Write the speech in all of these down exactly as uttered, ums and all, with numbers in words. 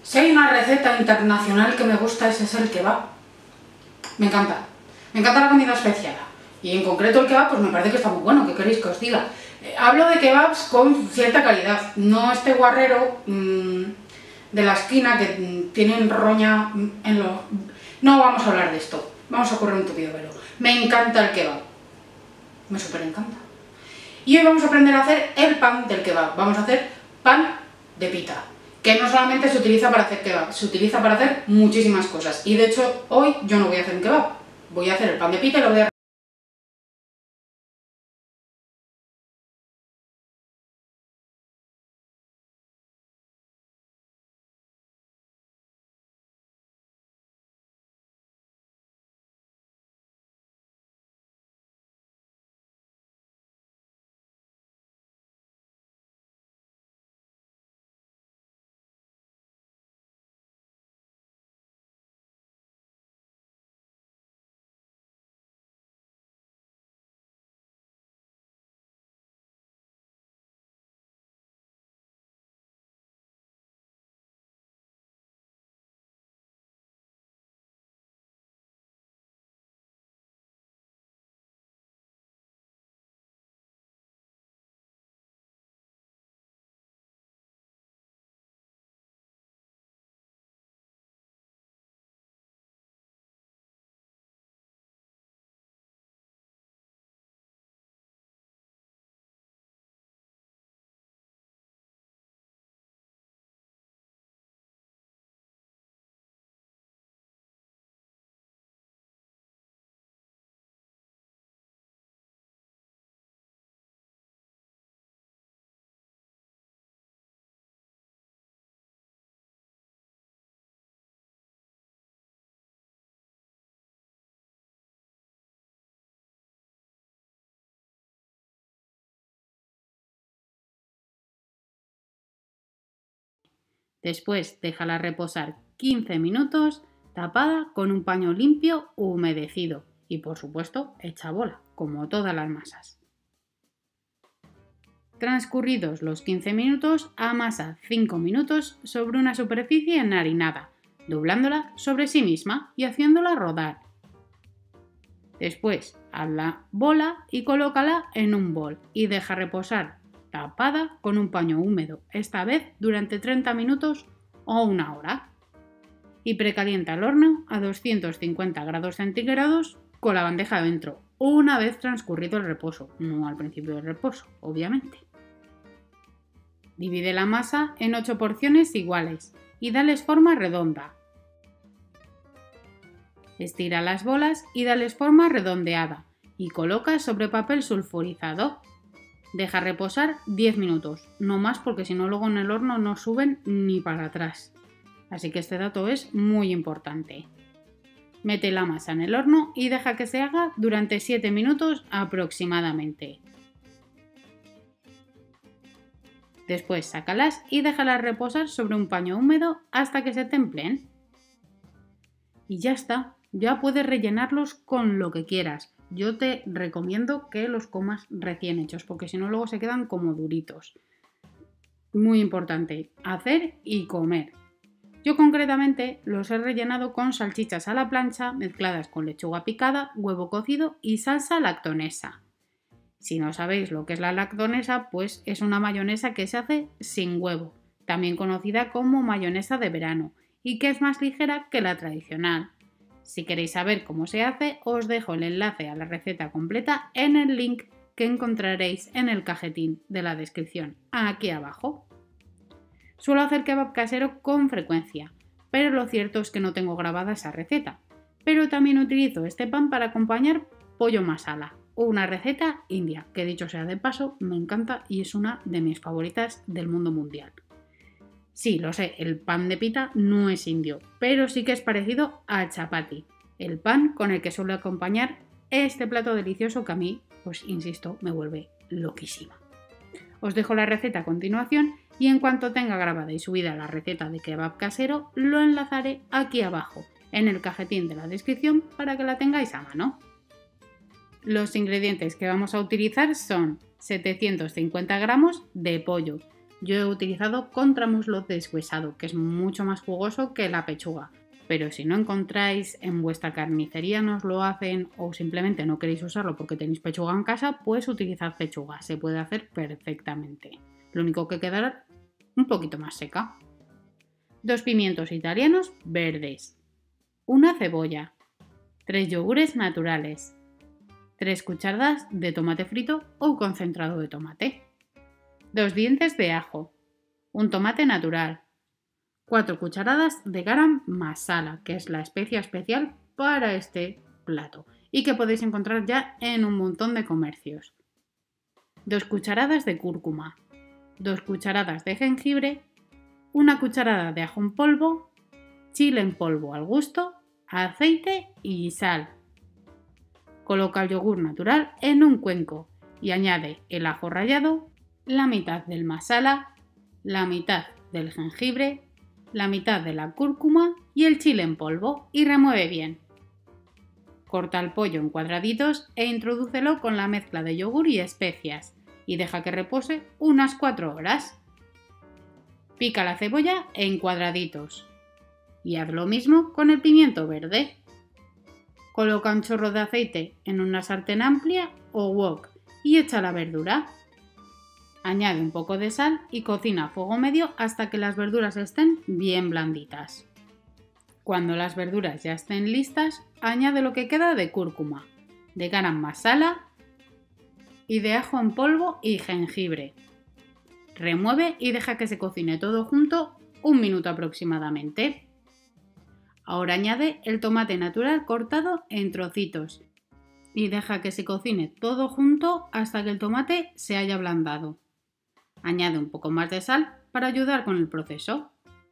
Si hay una receta internacional que me gusta, ese es el kebab. Me encanta. Me encanta la comida especiada. Y en concreto el kebab, pues me parece que está muy bueno. ¿Qué queréis que os diga? Eh, hablo de kebabs con cierta calidad. No este guarrero mmm, de la esquina que mmm, tienen roña en los... No vamos a hablar de esto. Vamos a correr un tupido velo. Me encanta el kebab. Me súper encanta. Y hoy vamos a aprender a hacer el pan del kebab. Vamos a hacer pan de pita, que no solamente se utiliza para hacer kebab, se utiliza para hacer muchísimas cosas. Y de hecho, hoy yo no voy a hacer un kebab. Voy a hacer el pan de pita y lo voy a... Después déjala reposar quince minutos tapada con un paño limpio humedecido y por supuesto hecha bola, como todas las masas. Transcurridos los quince minutos, amasa cinco minutos sobre una superficie enharinada, doblándola sobre sí misma y haciéndola rodar. Después, haz la bola y colócala en un bol y deja reposar tapada con un paño húmedo, esta vez durante treinta minutos o una hora. Y precalienta el horno a doscientos cincuenta grados centígrados con la bandeja dentro, una vez transcurrido el reposo, no al principio del reposo, obviamente. Divide la masa en ocho porciones iguales y dales forma redonda. Estira las bolas y dales forma redondeada y coloca sobre papel sulfurizado. Deja reposar diez minutos, no más porque si no luego en el horno no suben ni para atrás. Así que este dato es muy importante. Mete la masa en el horno y deja que se haga durante siete minutos aproximadamente. Después sácalas y déjalas reposar sobre un paño húmedo hasta que se templen. Y ya está, ya puedes rellenarlos con lo que quieras. Yo te recomiendo que los comas recién hechos, porque si no luego se quedan como duritos. Muy importante, hacer y comer. Yo concretamente los he rellenado con salchichas a la plancha mezcladas con lechuga picada, huevo cocido y salsa lactonesa. Si no sabéis lo que es la lactonesa, pues es una mayonesa que se hace sin huevo, también conocida como mayonesa de verano, y que es más ligera que la tradicional. Si queréis saber cómo se hace, os dejo el enlace a la receta completa en el link que encontraréis en el cajetín de la descripción, aquí abajo. Suelo hacer kebab casero con frecuencia, pero lo cierto es que no tengo grabada esa receta. Pero también utilizo este pan para acompañar pollo masala, una receta india, que dicho sea de paso, me encanta y es una de mis favoritas del mundo mundial. Sí, lo sé, el pan de pita no es indio, pero sí que es parecido al chapati, el pan con el que suelo acompañar este plato delicioso que a mí, pues insisto, me vuelve loquísima. Os dejo la receta a continuación y en cuanto tenga grabada y subida la receta de kebab casero, lo enlazaré aquí abajo, en el cajetín de la descripción para que la tengáis a mano. Los ingredientes que vamos a utilizar son setecientos cincuenta gramos de pollo, Yo he utilizado contramuslo deshuesado, que es mucho más jugoso que la pechuga. Pero si no encontráis en vuestra carnicería, no os lo hacen o simplemente no queréis usarlo porque tenéis pechuga en casa, pues utilizad pechuga, se puede hacer perfectamente. Lo único que quedará un poquito más seca. Dos pimientos italianos verdes, una cebolla, tres yogures naturales, tres cucharadas de tomate frito o concentrado de tomate, dos dientes de ajo, un tomate natural, cuatro cucharadas de garam masala, que es la especia especial para este plato y que podéis encontrar ya en un montón de comercios, dos cucharadas de cúrcuma, dos cucharadas de jengibre, una cucharada de ajo en polvo, chile en polvo al gusto, aceite y sal. Coloca el yogur natural en un cuenco y añade el ajo rallado, la mitad del masala, la mitad del jengibre, la mitad de la cúrcuma y el chile en polvo y remueve bien. Corta el pollo en cuadraditos e introdúcelo con la mezcla de yogur y especias y deja que repose unas cuatro horas. Pica la cebolla en cuadraditos y haz lo mismo con el pimiento verde. Coloca un chorro de aceite en una sartén amplia o wok y echa la verdura. Añade un poco de sal y cocina a fuego medio hasta que las verduras estén bien blanditas. Cuando las verduras ya estén listas, añade lo que queda de cúrcuma, de garam masala y de ajo en polvo y jengibre. Remueve y deja que se cocine todo junto un minuto aproximadamente. Ahora añade el tomate natural cortado en trocitos y deja que se cocine todo junto hasta que el tomate se haya ablandado. Añade un poco más de sal para ayudar con el proceso.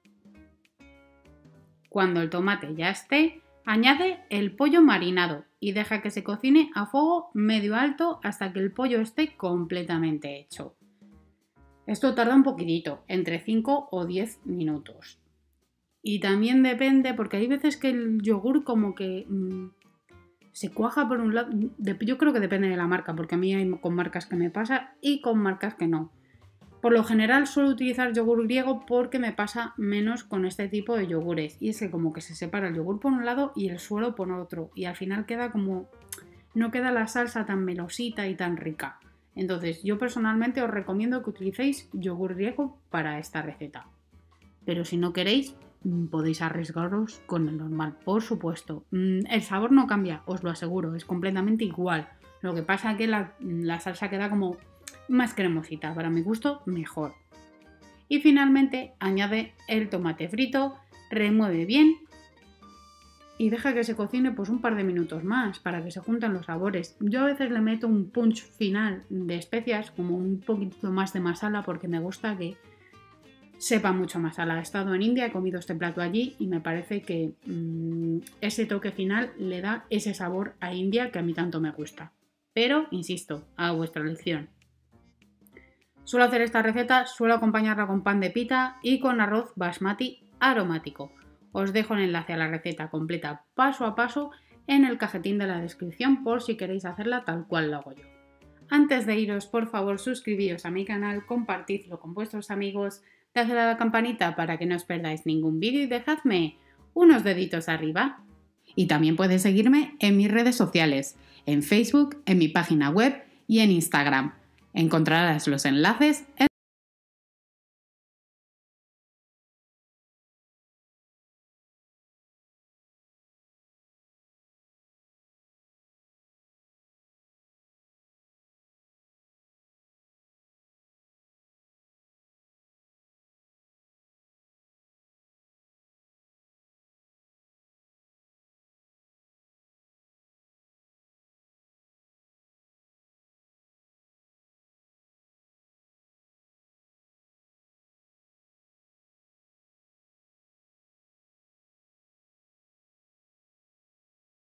Cuando el tomate ya esté, añade el pollo marinado y deja que se cocine a fuego medio alto hasta que el pollo esté completamente hecho. Esto tarda un poquitito, entre cinco o diez minutos. Y también depende, porque hay veces que el yogur como que mmm, se cuaja por un lado. Yo creo que depende de la marca, porque a mí hay con marcas que me pasa y con marcas que no. Por lo general suelo utilizar yogur griego porque me pasa menos con este tipo de yogures. Y es que como que se separa el yogur por un lado y el suero por otro. Y al final queda como... no queda la salsa tan melosita y tan rica. Entonces yo personalmente os recomiendo que utilicéis yogur griego para esta receta. Pero si no queréis, podéis arriesgaros con el normal, por supuesto. El sabor no cambia, os lo aseguro, es completamente igual. Lo que pasa es que la, la salsa queda como más cremosita, para mi gusto mejor. Y finalmente añade el tomate frito, remueve bien y deja que se cocine pues un par de minutos más para que se junten los sabores. Yo a veces le meto un punch final de especias, como un poquito más de masala, porque me gusta que sepa mucho masala. He estado en India, he comido este plato allí y me parece que mmm, ese toque final le da ese sabor a India que a mí tanto me gusta. Pero, insisto, a vuestra elección. Suelo hacer esta receta, suelo acompañarla con pan de pita y con arroz basmati aromático. Os dejo el enlace a la receta completa paso a paso en el cajetín de la descripción por si queréis hacerla tal cual lo hago yo. Antes de iros, por favor, suscribíos a mi canal, compartidlo con vuestros amigos, dadle a la campanita para que no os perdáis ningún vídeo y dejadme unos deditos arriba. Y también puedes seguirme en mis redes sociales, en Facebook, en mi página web y en Instagram. Encontrarás los enlaces en